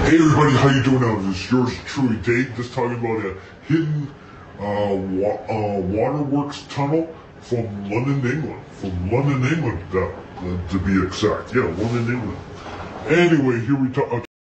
Hey everybody, how you doing now? This is yours truly, Dave. Just talking about a hidden waterworks tunnel from London, England. From London, England, to be exact. Yeah, London, England. Anyway, here we talk.